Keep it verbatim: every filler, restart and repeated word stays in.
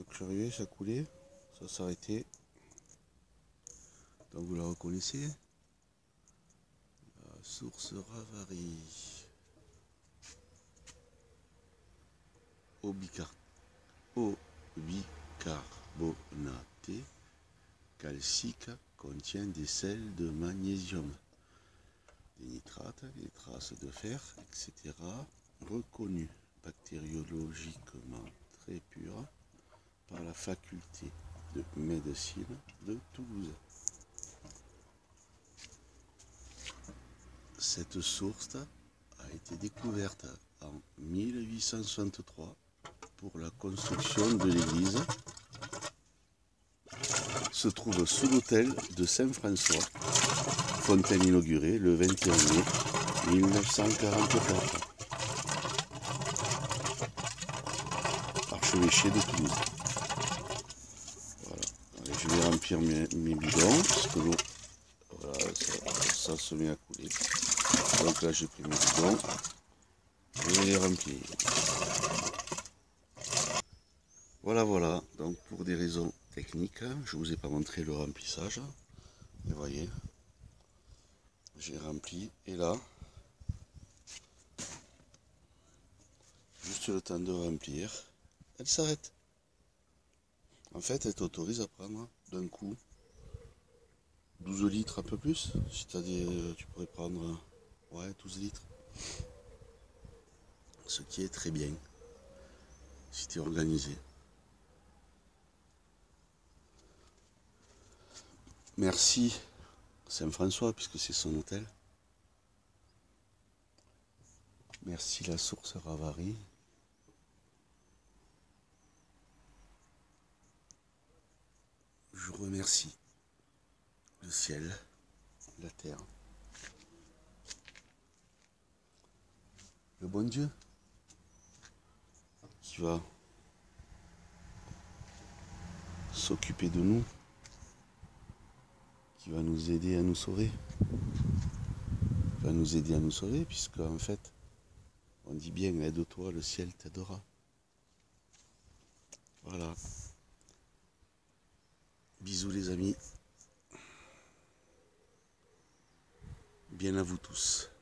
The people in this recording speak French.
curieux, ça coulait, ça s'arrêtait. Donc vous la reconnaissez, la source Ravary, au bicar au bicarbonaté calcique, contient des sels de magnésium, des nitrates, des traces de fer, et cetera. Reconnu bactériologiquement très pur par la faculté de médecine de Toulouse. Cette source a été découverte en mille huit cent soixante-trois pour la construction de l'église. Se trouve sous l'autel de Saint-François, fontaine inaugurée le vingt et un mai mille neuf cent quarante-quatre. Archevêché de Toulouse. Voilà. Allez, je vais remplir mes, mes bidons, parce que l'eau, voilà, ça, ça se met à couler. Donc là, j'ai pris mes bidons, je vais les remplir. Voilà, voilà. Donc pour des raisons techniques, je ne vous ai pas montré le remplissage. Mais voyez, j'ai rempli, et là, juste le temps de remplir, elle s'arrête. En fait, elle t'autorise à prendre d'un coup douze litres, un peu plus. Si t'as des, tu pourrais prendre ouais, douze litres. Ce qui est très bien, si tu es organisé. Merci Saint-François, puisque c'est son hôtel. Merci la source Ravary. Je remercie le ciel, la terre, le bon Dieu qui va s'occuper de nous, qui va nous aider à nous sauver, va nous aider à nous sauver, puisque en fait, on dit bien, aide-toi, le ciel t'aidera. Voilà. Bisous les amis. Bien à vous tous.